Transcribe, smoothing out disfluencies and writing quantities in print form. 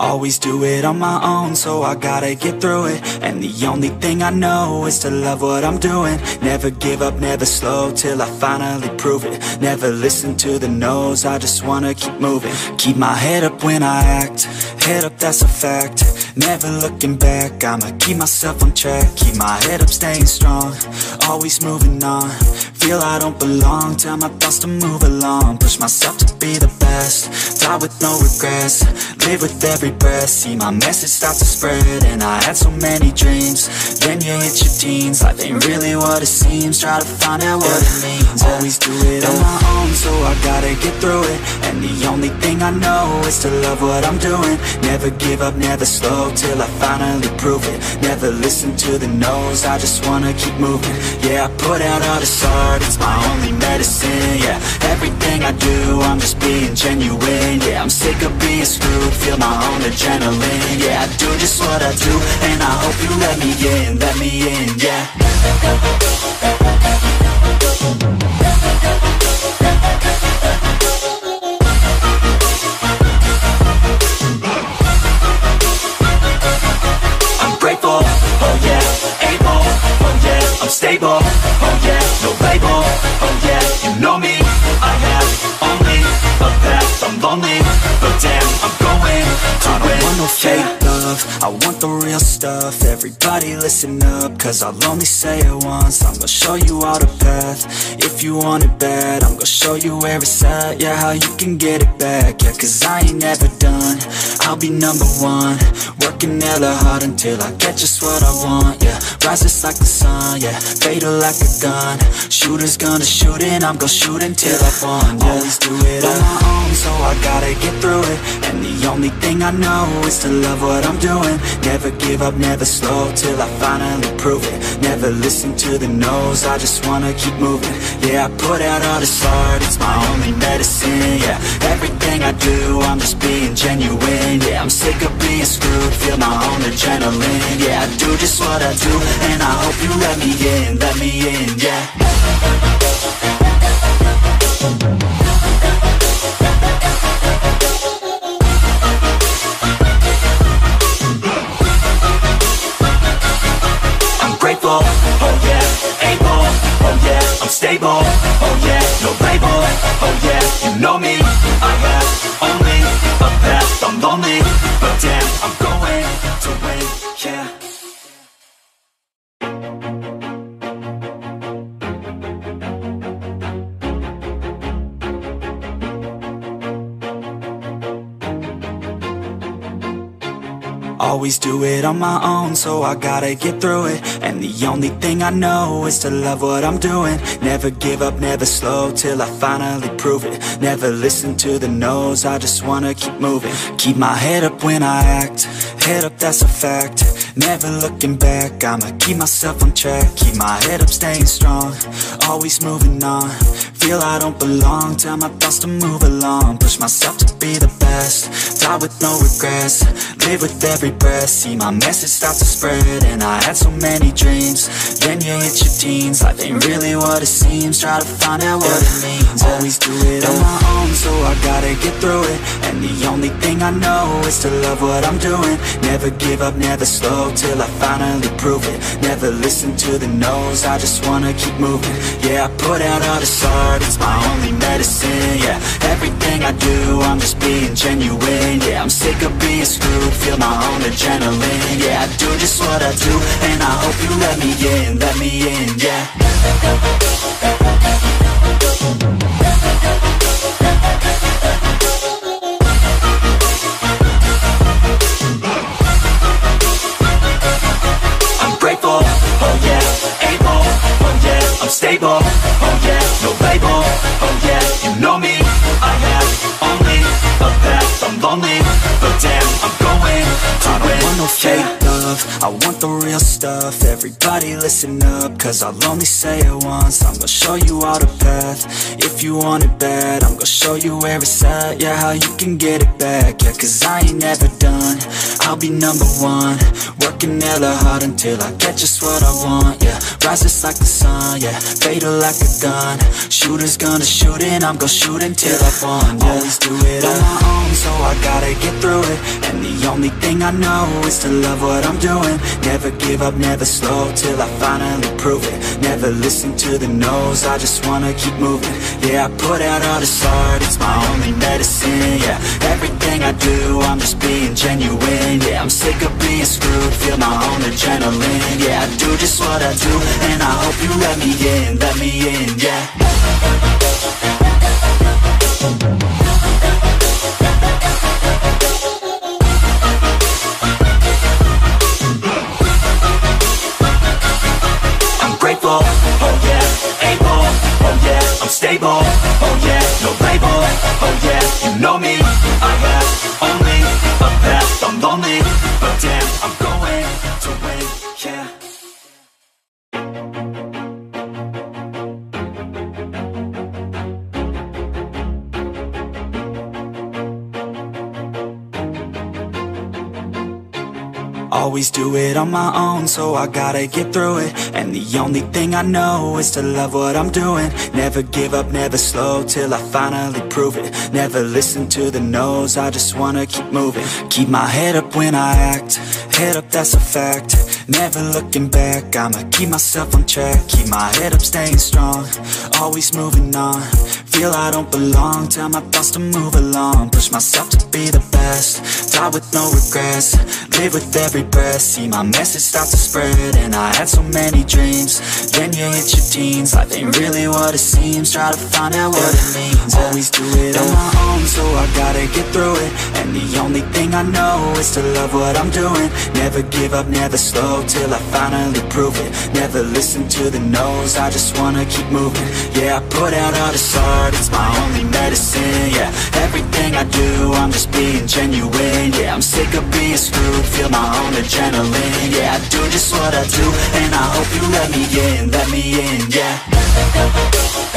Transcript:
Always do it on my own, so I gotta get through it. And the only thing I know is to love what I'm doing. Never give up, never slow, till I finally prove it. Never listen to the no's, I just wanna keep moving. Keep my head up when I act, head up, that's a fact. Never looking back, I'ma keep myself on track. Keep my head up, staying strong, always moving on. Feel I don't belong, tell my thoughts to move along. Push myself to be the best, die with no regrets. Live with every breath, see my message start to spread. And I had so many dreams, then you hit your teens. Life ain't really what it seems, try to find out what it means. Always do it on my own, so I gotta get through it. And the only thing I know is to love what I'm doing. Never give up, never slow, till I finally prove it. Never listen to the no's, I just wanna keep moving. Yeah, I put out all this art, it's my only medicine. Yeah, everything I do, I'm just being genuine. Yeah, I'm sick of being screwed, feel my own adrenaline. Yeah, I do just what I do, and I hope you let me in, yeah. I'm grateful, oh yeah, able, oh yeah, I'm stable, oh yeah, no label, oh yeah, you know me, I have only a path, I'm lonely, but damn, I'm going to win. I don't want no fake love, I want the real stuff. Everybody listen up, cause I'll only say it once. I'm gonna show you all the path, if you want it bad. I'm gonna show you where it's at, yeah, how you can get it back. Yeah, cause I ain't never done, I'll be number one. Working hella hard until I get just what I want, yeah. Rises like the sun, yeah, fatal like a gun. Shooter's gonna shoot and I'm gonna shoot until I won, yeah. Always do it on my own, so I gotta get through it. And the only thing I know is to love what I'm doing. Never give up, never slow, till I finally prove it. Never listen to the no's, I just wanna keep moving. Yeah, I put out all this art, it's my only medicine. Yeah, everything I do, I'm just being genuine. Yeah, I'm sick of being screwed, feel my own adrenaline. Yeah, I do just what I do, and I hope you let me in, yeah. Grateful, oh yeah, able, oh yeah, I'm stable, oh yeah, no label, oh yeah, you know me, I have only a path, I'm lonely, but damn, I'm going to win, yeah. Always do it on my own, so I gotta get through it. And the only thing I know is to love what I'm doing. Never give up, never slow, till I finally prove it. Never listen to the no's, I just wanna keep moving. Keep my head up when I act, head up, that's a fact. Never looking back, I'ma keep myself on track. Keep my head up, staying strong, always moving on. Feel I don't belong, tell my thoughts to move along. Push myself to be the best, die with no regrets. Live with every breath, see my message start to spread. And I had so many dreams, then you hit your teens. Life ain't really what it seems, try to find out what it means. Always do it on my own, so I gotta get through it. And the only thing I know is to love what I'm doing. Never give up, never slow, till I finally prove it. Never listen to the no's, I just wanna keep moving. Yeah, I put out all this art, it's my only medicine. Yeah, everything I do, I'm just being genuine. Yeah, I'm sick of being screwed, feel my own adrenaline. Yeah, I do just what I do, and I hope you let me in, yeah. I'm grateful, oh yeah, able, oh yeah, I'm stable, oh yeah, no label, oh yeah, you know me, I have only a path, I'm lonely, but damn, I'm going to win. I don't want no fake love, I want the real stuff. Everybody listen up, cause I'll only say it once. I'm gonna show you all the path. If you want it bad, I'm gonna show you where it's at. Yeah, how you can get it back. Yeah, cause I ain't never done. I'll be number one, working hella hard until I get just what I want. Yeah, rise just like the sun. Yeah, fatal like a gun. Shooter's gonna shoot and I'm gonna shoot until I won. Yeah, always do it on my own, so I gotta get through it. And the only thing I know is to love what I'm doing. Never give up, never slow, till I finally prove it. Never listen to the no's, I just wanna keep moving. Yeah, I put out all this art, it's my only medicine. Yeah, everything I do, I'm just being genuine. Yeah, I'm sick of being screwed, feel my own adrenaline. Yeah, I do just what I do, and I hope you let me in, yeah. Grateful, oh yeah, able, oh yeah, I'm stable, oh yeah, no label, oh yeah, you know me, I have only a path, I'm lonely, but damn, I'm going to win, yeah. Always do it on my own, so I gotta get through it. And the only thing I know is to love what I'm doing. Never give up, never slow, till I finally prove it. Never listen to the no's, I just wanna keep moving. Keep my head up when I act, head up, that's a fact. Never looking back, I'ma keep myself on track. Keep my head up, staying strong, always moving on. Feel I don't belong, tell my thoughts to move along. Push myself to be the best, die with no regrets. Live with every breath, see my message start to spread. And I had so many dreams, then you hit your teens. Life ain't really what it seems, try to find out what it means. Always do it on my own, so I gotta get through it. And the only thing I know is to love what I'm doing. Never give up, never slow, till I finally prove it. Never listen to the no's, I just wanna keep moving. Yeah, I put out all this art, it's my only medicine. Yeah, everything I do, I'm just being genuine. Yeah, I'm sick of being screwed, feel my own adrenaline. Yeah, I do just what I do, and I hope you let me in, yeah.